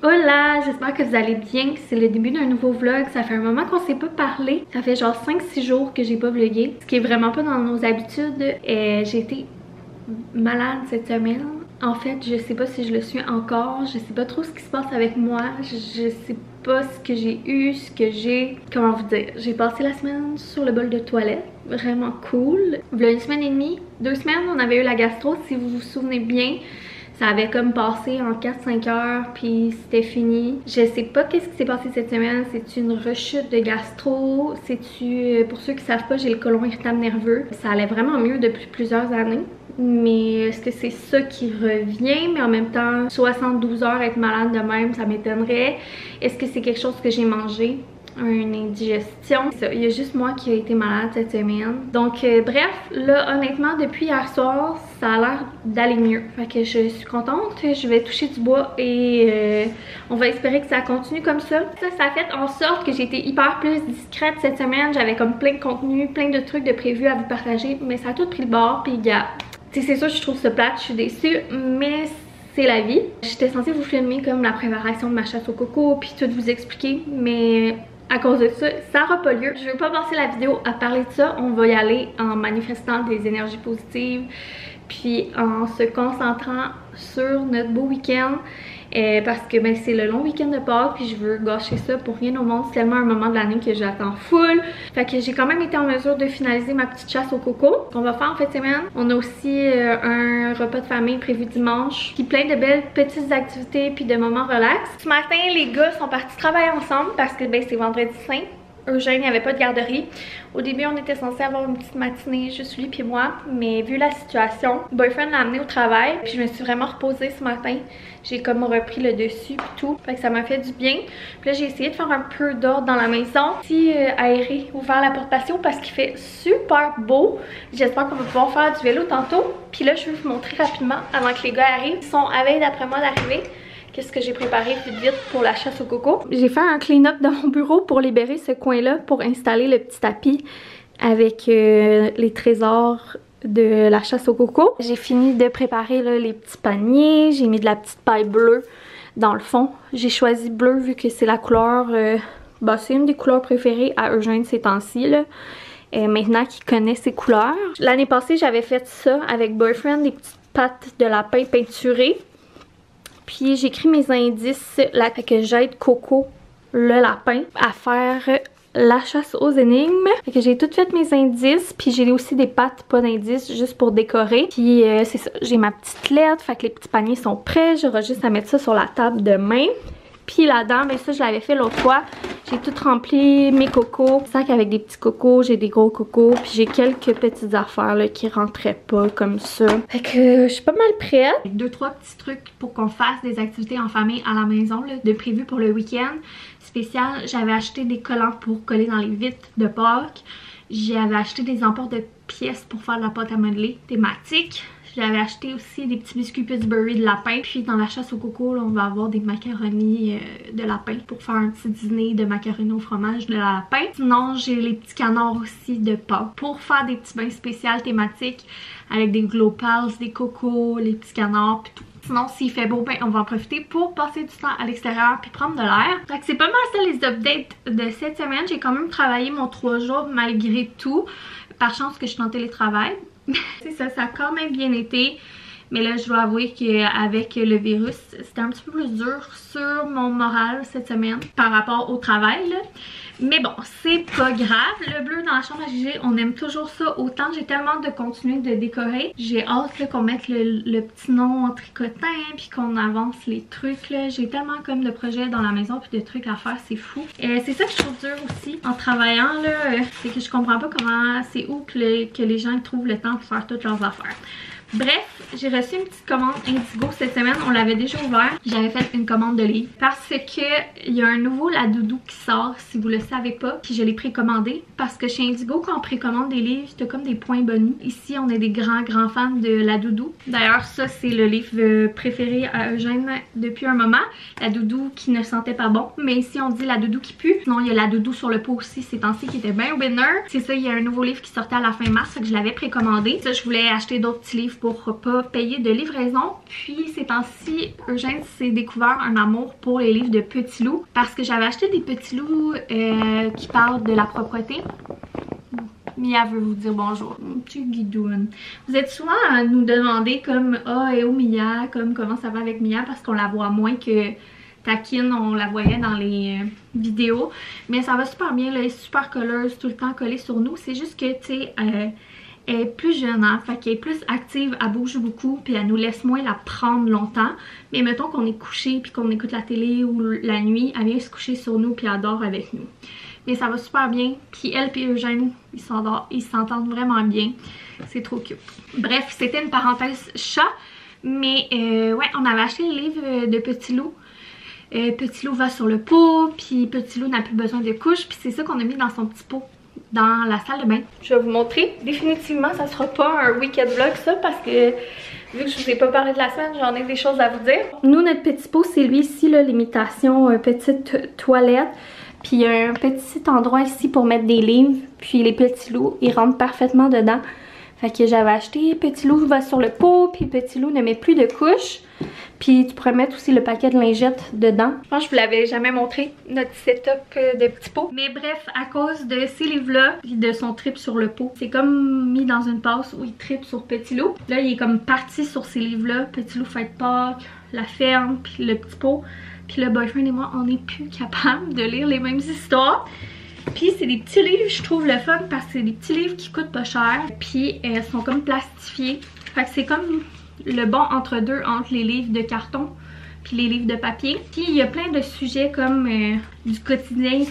Hola, j'espère que vous allez bien. C'est le début d'un nouveau vlog. Ça fait un moment qu'on s'est pas parlé. Ça fait genre 5-6 jours que j'ai pas vlogué. Ce qui est vraiment pas dans nos habitudes. J'ai été malade cette semaine. En fait, je sais pas si je le suis encore. Je sais pas trop ce qui se passe avec moi. Je sais pas ce que j'ai eu, ce que j'ai... Comment vous dire? J'ai passé la semaine sur le bol de toilette. Vraiment cool. Il y a une semaine et demie, 2 semaines, on avait eu la gastro, si vous vous souvenez bien. Ça avait comme passé en 4-5 heures, puis c'était fini. Je sais pas qu'est-ce qui s'est passé cette semaine. C'est une rechute de gastro. C'est-tu, pour ceux qui savent pas, j'ai le côlon irritable nerveux. Ça allait vraiment mieux depuis plusieurs années. Mais est-ce que c'est ça qui revient? Mais en même temps, 72 heures être malade de même, ça m'étonnerait. Est-ce que c'est quelque chose que j'ai mangé? Une indigestion. Il y a juste moi qui ai été malade cette semaine. Donc bref, là honnêtement depuis hier soir, ça a l'air d'aller mieux. Fait que je suis contente, je vais toucher du bois et on va espérer que ça continue comme ça. Ça a fait en sorte que j'ai été hyper plus discrète cette semaine. J'avais comme plein de contenu, plein de trucs de prévus à vous partager, mais ça a tout pris le bord. Puis gars, c'est sûr je trouve ça plate, je suis déçue, mais c'est la vie. J'étais censée vous filmer comme la préparation de ma chasse au coco puis tout vous expliquer, mais à cause de ça, ça n'aura pas lieu. Je ne veux pas passer la vidéo à parler de ça. On va y aller en manifestant des énergies positives, puis en se concentrant sur notre beau week-end. Parce que ben, c'est le long week-end de Pâques, puis je veux gâcher ça pour rien au monde. C'est tellement un moment de l'année que j'attends full. Fait que j'ai quand même été en mesure de finaliser ma petite chasse au coco qu'on va faire en fin de semaine. On a aussi un repas de famille prévu dimanche, puis plein de belles petites activités puis de moments relax. Ce matin, les gars sont partis travailler ensemble parce que ben, c'est vendredi saint. Eugène n'avait pas de garderie. Au début, on était censé avoir une petite matinée, juste lui puis moi. Mais vu la situation, boyfriend l'a amené au travail. Puis je me suis vraiment reposée ce matin. J'ai comme repris le dessus puis tout. Fait que ça m'a fait du bien. Puis là, j'ai essayé de faire un peu d'ordre dans la maison. Puis aérer, ouvert la porte patio parce qu'il fait super beau. J'espère qu'on va pouvoir faire du vélo tantôt. Puis là, je vais vous montrer rapidement avant que les gars arrivent. Ils sont à veille d'après moi d'arriver. Qu'est-ce que j'ai préparé vite pour la chasse au coco? J'ai fait un clean-up dans mon bureau pour libérer ce coin-là pour installer le petit tapis avec les trésors de la chasse au coco. J'ai fini de préparer là, les petits paniers. J'ai mis de la petite paille bleue dans le fond. J'ai choisi bleu vu que c'est la couleur... bah, c'est une des couleurs préférées à Eugène ces temps-ci. Maintenant qu'il connaît ses couleurs. L'année passée, j'avais fait ça avec Boyfriend, des petites pattes de lapin peinturées. Puis j'écris mes indices là, fait que j'aide Coco, le lapin, à faire la chasse aux énigmes. Fait que j'ai tout fait mes indices, puis j'ai aussi des pattes, pas d'indices, juste pour décorer. Puis c'est ça, j'ai ma petite lettre, fait que les petits paniers sont prêts. J'aurai juste à mettre ça sur la table demain. Puis là-dedans, ben ça je l'avais fait l'autre fois. J'ai tout rempli mes cocos. Sac avec des petits cocos, j'ai des gros cocos. Puis j'ai quelques petites affaires là, qui rentraient pas comme ça. Fait que je suis pas mal prête. 2-3 petits trucs pour qu'on fasse des activités en famille à la maison là, de prévu pour le week-end spécial. J'avais acheté des collants pour coller dans les vitres de Pâques. J'avais acheté des emports de pièces pour faire de la pâte à modeler thématique. J'avais acheté aussi des petits biscuits Pillsbury de lapin. Puis dans la chasse au coco, là, on va avoir des macaronis de lapin pour faire un petit dîner de macaronis au fromage de lapin. Sinon, j'ai les petits canards aussi de Pâques pour faire des petits bains spéciaux thématiques avec des glow pals, des cocos, les petits canards puis tout. Sinon, s'il fait beau, ben, on va en profiter pour passer du temps à l'extérieur puis prendre de l'air. Fait que c'est pas mal ça les updates de cette semaine. J'ai quand même travaillé mon 3 jours malgré tout. Par chance que je suis en télétravail. C'est ça, ça a quand même bien été. Mais là, je dois avouer qu'avec le virus, c'était un petit peu plus dur sur mon moral cette semaine par rapport au travail, là. Mais bon, c'est pas grave. Le bleu dans la chambre à Gigi, on aime toujours ça autant. J'ai tellement de continuer de décorer. J'ai hâte qu'on mette le petit nom en tricotin puis qu'on avance les trucs. J'ai tellement comme de projets dans la maison puis de trucs à faire, c'est fou. C'est ça que je trouve dur aussi en travaillant, là. C'est que je comprends pas comment, c'est où que les gens trouvent le temps pour faire toutes leurs affaires. Bref, j'ai reçu une petite commande Indigo cette semaine. On l'avait déjà ouvert. J'avais fait une commande de livres parce que il y a un nouveau Ladoudou qui sort, si vous le savez pas. Puis je l'ai précommandé parce que chez Indigo, quand on précommande des livres, t'as comme des points bonus. Ici, on est des grands fans de Ladoudou. D'ailleurs, ça, c'est le livre préféré à Eugène depuis un moment. Ladoudou qui ne sentait pas bon. Mais ici, on dit Ladoudou qui pue. Sinon, il y a Ladoudou sur le pot aussi ces temps-ci qui était bien winner. C'est ça, il y a un nouveau livre qui sortait à la fin mars, fait que je l'avais précommandé. Ça, je voulais acheter d'autres petits livres pour pas payer de livraison. Puis ces temps-ci, Eugène s'est découvert un amour pour les livres de Petit Loup parce que j'avais acheté des Petits Loups qui parlent de la propreté. Mia veut vous dire bonjour. Mon petit guidoune. Vous êtes souvent à nous demander comme ah et où Mia, comme comment ça va avec Mia parce qu'on la voit moins que Taquine, on la voyait dans les vidéos. Mais ça va super bien, là, elle est super colleuse, tout le temps collée sur nous. C'est juste que tu sais, elle est plus jeune, hein, fait qu'elle est plus active, elle bouge beaucoup, puis elle nous laisse moins la prendre longtemps. Mais mettons qu'on est couché puis qu'on écoute la télé ou la nuit, elle vient se coucher sur nous puis elle dort avec nous. Mais ça va super bien. Puis elle et Eugène, ils s'entendent vraiment bien. C'est trop cute. Bref, c'était une parenthèse chat. Mais ouais, on avait acheté le livre de Petit Loup. Petit Loup va sur le pot. Puis Petit Loup n'a plus besoin de couches. Puis c'est ça qu'on a mis dans son petit pot dans la salle de bain. Je vais vous montrer. Définitivement, ça sera pas un week-end vlog ça parce que vu que je vous ai pas parlé de la semaine, j'en ai des choses à vous dire. Nous, notre petit pot, c'est lui ici, l'imitation petite toilette. Puis il y a un petit endroit ici pour mettre des livres. Puis les petits loups, ils rentrent parfaitement dedans. Fait que j'avais acheté Petit Loup va sur le pot. Puis Petit Loup ne met plus de couches. Puis tu pourrais mettre aussi le paquet de lingettes dedans. Je pense que je vous l'avais jamais montré, notre setup de petit pot. Mais bref, à cause de ces livres-là, puis de son trip sur le pot, c'est comme mis dans une passe où il tripe sur Petit Loup. Là, il est comme parti sur ces livres-là. Petit Loup fête Pâques, la ferme, puis le petit pot. Puis le boyfriend et moi, on n'est plus capable de lire les mêmes histoires. Puis c'est des petits livres, je trouve le fun parce que c'est des petits livres qui coûtent pas cher. Puis elles sont comme plastifiés. Fait que c'est comme le bon entre-deux entre les livres de carton puis les livres de papier. Puis il y a plein de sujets comme du quotidien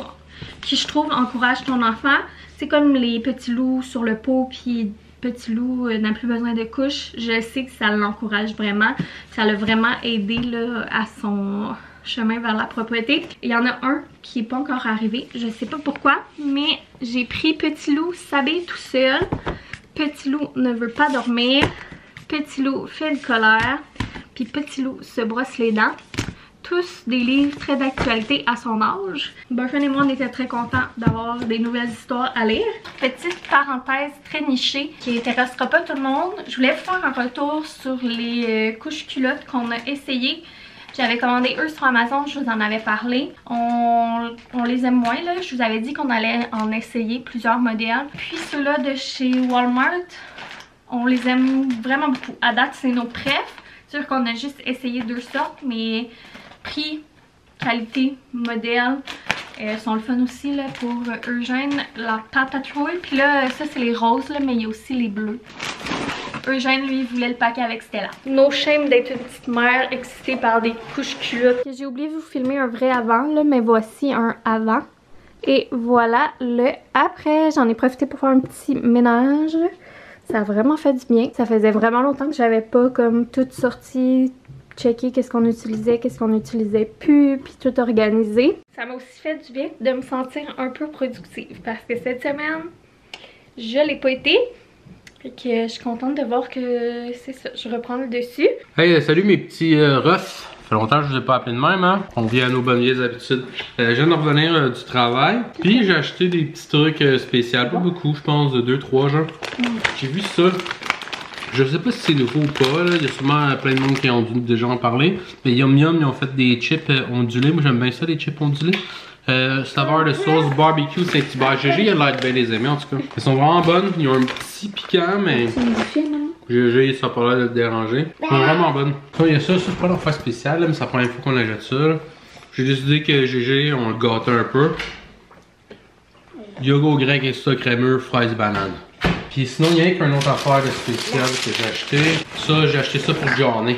qui je trouve encouragent ton enfant. C'est comme les petits loups sur le pot puis Petit Loup n'a plus besoin de couches. Je sais que ça l'encourage vraiment. Ça l'a vraiment aidé là, à son chemin vers la propreté. Il y en a un qui n'est pas encore arrivé. Je sais pas pourquoi, mais j'ai pris Petit Loup s'habille tout seul. Petit Loup ne veut pas dormir. Petit Loup fait une colère. Puis Petit Loup se brosse les dents. Tous des livres très d'actualité à son âge. Boyfriend et moi, on était très contents d'avoir des nouvelles histoires à lire. Petite parenthèse très nichée qui intéressera pas tout le monde. Je voulais faire un retour sur les couches culottes qu'on a essayées. J'avais commandé eux sur Amazon, je vous en avais parlé. On les aime moins là. Je vous avais dit qu'on allait en essayer plusieurs modèles. Puis ceux-là de chez Walmart, on les aime vraiment beaucoup. À date, c'est nos préfs. C'est sûr qu'on a juste essayé deux sortes, mais prix, qualité, modèle sont le fun aussi là, pour Eugène, la Paw Patrol. Puis là, ça c'est les roses, là, mais il y a aussi les bleus. Eugène, lui, voulait le paquet avec Stella. No shame d'être une petite mère excitée par des couches culottes. J'ai oublié de vous filmer un vrai avant, là, mais voici un avant. Et voilà le après. J'en ai profité pour faire un petit ménage. Ça a vraiment fait du bien. Ça faisait vraiment longtemps que j'avais pas comme tout sorti, checker qu'est-ce qu'on utilisait plus, puis tout organisé. Ça m'a aussi fait du bien de me sentir un peu productive parce que cette semaine, je l'ai pas été. Fait que je suis contente de voir que c'est ça, je reprends le dessus. Hey, salut mes petits refs. Ça fait longtemps que je vous ai pas appelé de même, hein? On revient à nos bonnes vieilles habitudes. Je viens de revenir du travail. Puis j'ai acheté des petits trucs spéciaux. Pas beaucoup, je pense, de 2-3 genre. J'ai vu ça. Je sais pas si c'est nouveau ou pas, là. Il y a sûrement plein de monde qui ont dû déjà en parler. Mais Yum Yum, ils ont fait des chips ondulés. Moi j'aime bien ça, les chips ondulés. Saveur de sauce barbecue Saint-Hubert. GG, il a l'air de bien les aimer en tout cas. Elles sont vraiment bonnes. Ils ont un petit piquant, mais GG, ça n'a pas l'air de te déranger. Elles sont vraiment bonnes. Il y a ça, c'est pas l'affaire spéciale, mais c'est la première fois qu'on achète ça. J'ai décidé que GG, on le gâtait un peu. Yogourt grec et ça crémeux, fraises banane. Puis sinon, il y a qu'une autre affaire de spécial que j'ai acheté. Ça, j'ai acheté ça pour Johnny.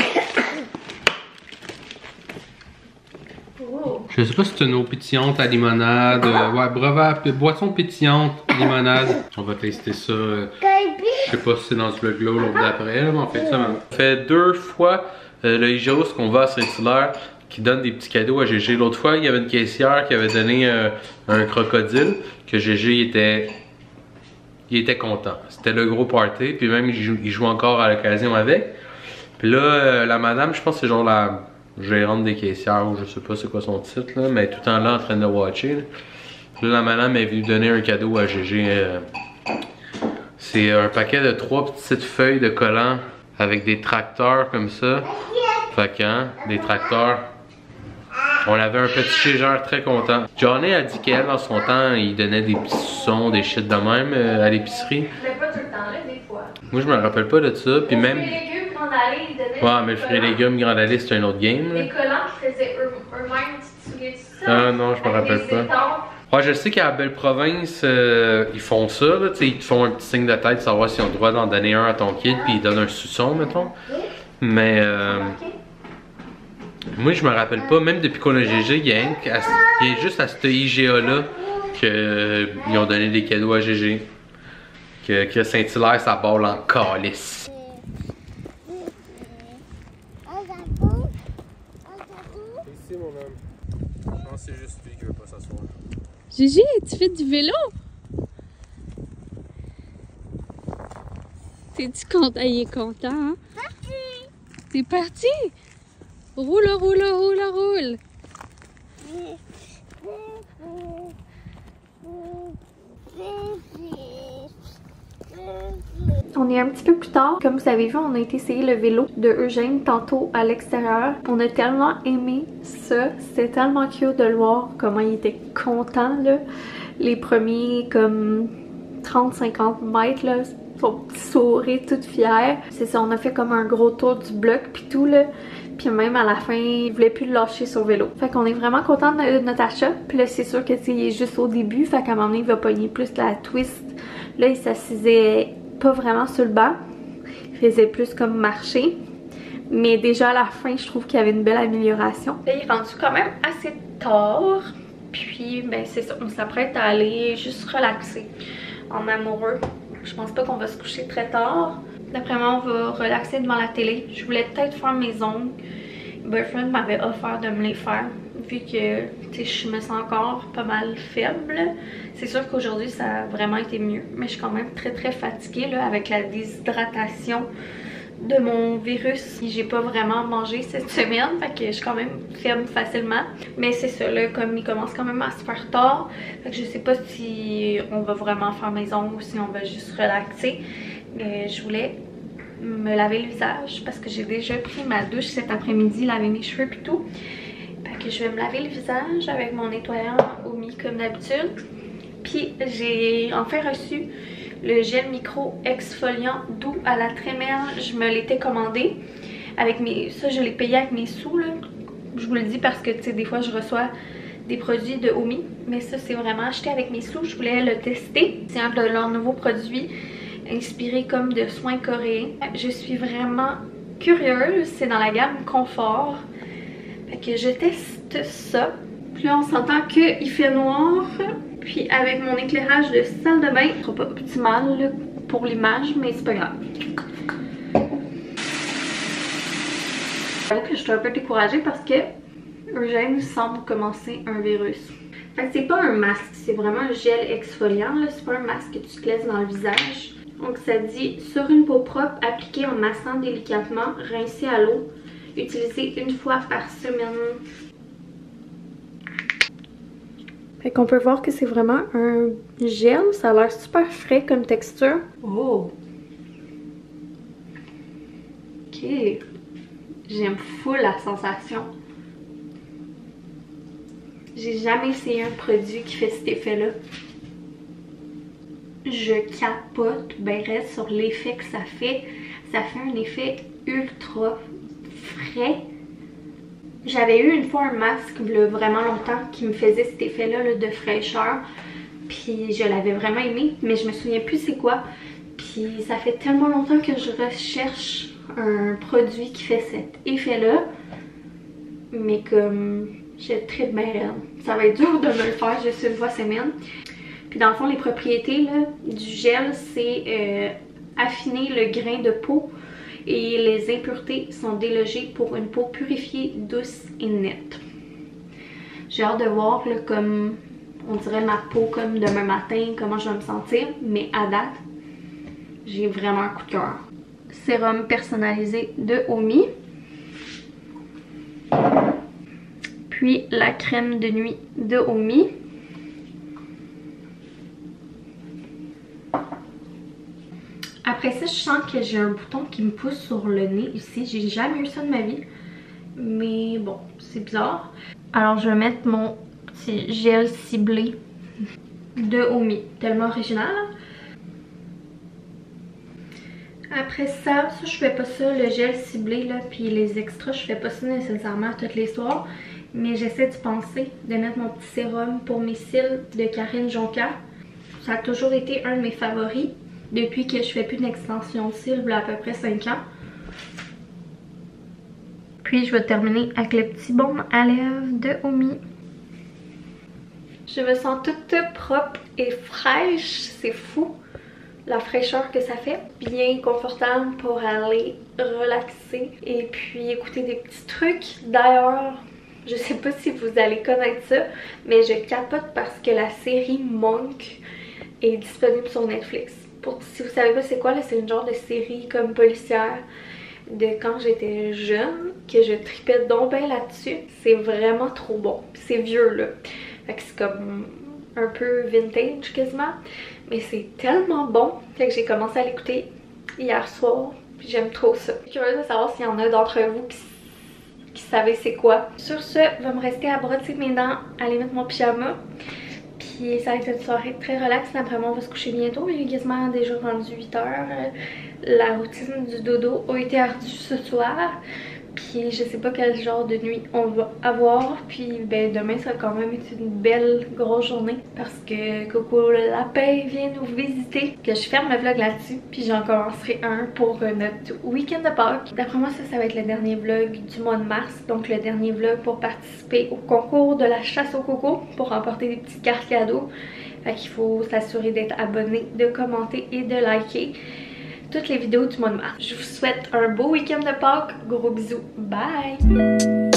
Je sais pas si c'est une eau pétillante à limonade. Ouais, brevet, boisson pétillante, limonade. On va tester ça. Je sais pas si c'est dans ce vlog-là ou l'autre d'après, mais on fait ça maintenant. On fait 2 fois le Igos qu'on va à Saint-Hilaire qui donne des petits cadeaux à GG. L'autre fois, il y avait une caissière qui avait donné un crocodile que GG était content. C'était le gros party, puis même il joue encore à l'occasion avec. Puis là, la madame, je pense que c'est genre la gérante des caissières ou je sais pas c'est quoi son titre là, mais tout le temps là en train de watcher. Là, la madame est venue donner un cadeau à GG. C'est un paquet de 3 petites feuilles de collants avec des tracteurs comme ça. Fait que, hein, des tracteurs. On avait un petit chégeur très content. Johnny a dit qu'elle, dans son temps, il donnait des petits sons, des shit de même à l'épicerie. Mais pas tout le temps, là, des fois. Moi, je me rappelle pas de ça. Puis même. Les fruits et légumes, Grande Allée, ils donnaient. Ouais, mais le fruits et légumes, Grande Allée, c'est un autre game. Des collants qui faisaient eux-mêmes, tu te souviens de ça? Ah non, je me rappelle pas. Ouais, je sais qu'à la Belle Province, ils font ça, là, tu sais, ils te font un petit signe de tête, savoir s'ils ont le droit d'en donner un à ton kid, puis ils donnent un soupçon, mettons. Mais, moi, je me rappelle pas, même depuis qu'on a GG, il y a juste à ce IGA-là qu'ils ont donné des cadeaux à GG. Que Saint-Hilaire, ça balle en calice. Ici, mon homme. Je pense que c'est juste lui qui veut pas s'asseoir. Gigi, tu fais du vélo? T'es-tu content? Il est content, hein? T'es parti? Roule, roule, roule, roule! On est un petit peu plus tard. Comme vous avez vu, on a été essayer le vélo de Eugène tantôt à l'extérieur. On a tellement aimé ça. C'était tellement cute de le voir, comment il était content, là. Les premiers, comme 30-50 mètres, là. Son petit sourire, toute fière. C'est ça, on a fait comme un gros tour du bloc, puis tout, là. Puis même à la fin, il voulait plus le lâcher sur vélo. Fait qu'on est vraiment content de notre achat. Puis là, c'est sûr que c'est juste au début. Fait qu'à un moment donné, il va pogner plus la twist. Là, il s'assisait pas vraiment sur le banc. Il faisait plus comme marcher. Mais déjà à la fin, je trouve qu'il y avait une belle amélioration. Là, il est rendu quand même assez tard. Puis, ben c'est ça. On s'apprête à aller juste relaxer en amoureux. Je pense pas qu'on va se coucher très tard. D'après moi, on va relaxer devant la télé. Je voulais peut-être faire mes ongles. Boyfriend m'avait offert de me les faire. Vu que je me sens encore pas mal faible. C'est sûr qu'aujourd'hui, ça a vraiment été mieux. Mais je suis quand même très très fatiguée là, avec la déshydratation de mon virus. J'ai pas vraiment mangé cette semaine. Fait que je suis quand même faible facilement. Mais c'est ça, là, comme il commence quand même à se faire tard. Fait que je sais pas si on va vraiment faire mes ongles ou si on va juste relaxer. Mais je voulais me laver le visage parce que j'ai déjà pris ma douche cet après-midi, laver mes cheveux et tout. Fait que je vais me laver le visage avec mon nettoyant Omi comme d'habitude. Puis j'ai enfin reçu le gel micro exfoliant doux à la trémelle. Je me l'étais commandé avec ça je l'ai payé avec mes sous là. Je vous le dis parce que tu sais des fois je reçois des produits de Omi, mais ça c'est vraiment acheté avec mes sous. Je voulais le tester. C'est un de leurs nouveaux produits inspiré comme de soins coréens. Je suis vraiment curieuse. C'est dans la gamme confort. Fait que je teste ça. Puis là on s'entend qu'il fait noir. Puis avec mon éclairage de salle de bain, ça fera pas petit mal là, pour l'image, mais c'est pas grave. J'avoue que je suis un peu découragée parce que Eugène semble commencer un virus. Fait que c'est pas un masque, c'est vraiment un gel exfoliant. C'est pas un masque que tu te laisses dans le visage. Donc ça dit sur une peau propre, appliquée en massant délicatement, rincée à l'eau, utilisée une fois par semaine. Fait qu'on peut voir que c'est vraiment un gel, ça a l'air super frais comme texture. Oh! Ok! J'aime full la sensation. J'ai jamais essayé un produit qui fait cet effet-là. Je capote ben raide sur l'effet que ça fait. Ça fait un effet ultra frais. J'avais eu une fois un masque là, vraiment longtemps qui me faisait cet effet-là de fraîcheur. Puis je l'avais vraiment aimé, mais je me souviens plus c'est quoi. Puis ça fait tellement longtemps que je recherche un produit qui fait cet effet-là. Mais comme je tripe bien raide. Ça va être dur de me le faire juste une fois semaine. Puis dans le fond, les propriétés là, du gel, c'est affiner le grain de peau. Et les impuretés sont délogées pour une peau purifiée, douce et nette. J'ai hâte de voir là, comme on dirait ma peau comme demain matin, comment je vais me sentir. Mais à date, j'ai vraiment un coup de cœur. Sérum personnalisé de Omi. Puis la crème de nuit de Omi. Après ça, je sens que j'ai un bouton qui me pousse sur le nez ici. J'ai jamais eu ça de ma vie. Mais bon, c'est bizarre. Alors je vais mettre mon petit gel ciblé de Omi. Tellement original. Après ça, je fais pas ça, le gel ciblé là, puis les extras, je fais pas ça nécessairement toutes les soirs. Mais j'essaie de penser de mettre mon petit sérum pour mes cils de Karine Jonca. Ça a toujours été un de mes favoris depuis que je fais plus d'extension de cils, il y a à peu près 5 ans. Puis je vais terminer avec le petit baume à lèvres de Omi. Je me sens toute propre et fraîche, c'est fou la fraîcheur que ça fait. Bien confortable pour aller relaxer et puis écouter des petits trucs. D'ailleurs, je sais pas si vous allez connaître ça, mais je capote parce que la série Monk est disponible sur Netflix. Si vous savez pas c'est quoi, c'est une genre de série comme policière de quand j'étais jeune, que je tripais donc bien là-dessus. C'est vraiment trop bon. C'est vieux là. Fait que c'est comme un peu vintage quasiment. Mais c'est tellement bon. Fait que j'ai commencé à l'écouter hier soir. Puis j'aime trop ça. Je suis curieuse de savoir s'il y en a d'entre vous qui savez c'est quoi. Sur ce, va me rester à brosser mes dents, aller mettre mon pyjama. Puis ça va être une soirée très relax. Après moi, on va se coucher bientôt. Il est quasiment déjà rendu 8 h. La routine du dodo a été ardue ce soir. Puis je sais pas quel genre de nuit on va avoir. Puis ben demain ça va quand même être une belle grosse journée. Parce que Coco le lapin vient nous visiter. Que je ferme le vlog là-dessus. Puis j'en commencerai un pour notre week-end de Pâques. D'après moi ça va être le dernier vlog du mois de mars. Donc le dernier vlog pour participer au concours de la chasse au coco. Pour remporter des petites cartes cadeaux. Fait qu'il faut s'assurer d'être abonné, de commenter et de liker toutes les vidéos du mois de mars. Je vous souhaite un beau week-end de Pâques. Gros bisous. Bye!